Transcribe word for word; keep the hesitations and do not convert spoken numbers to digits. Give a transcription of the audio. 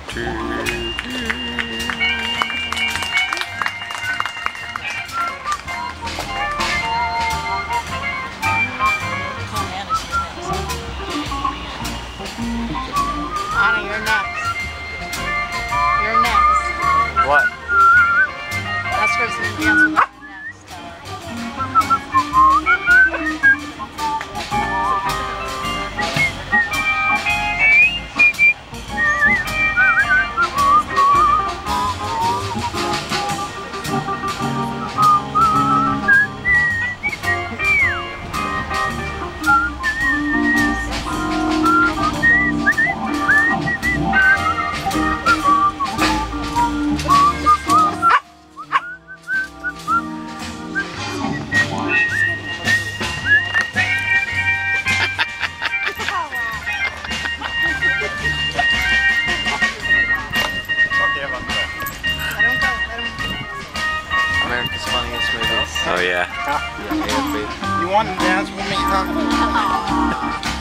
Anna, you're next. You're next. What? Oscar's gonna dance with us next. America's Funniest Movies. Oh yeah. Yeah, yeah, please. You want to dance with me, huh?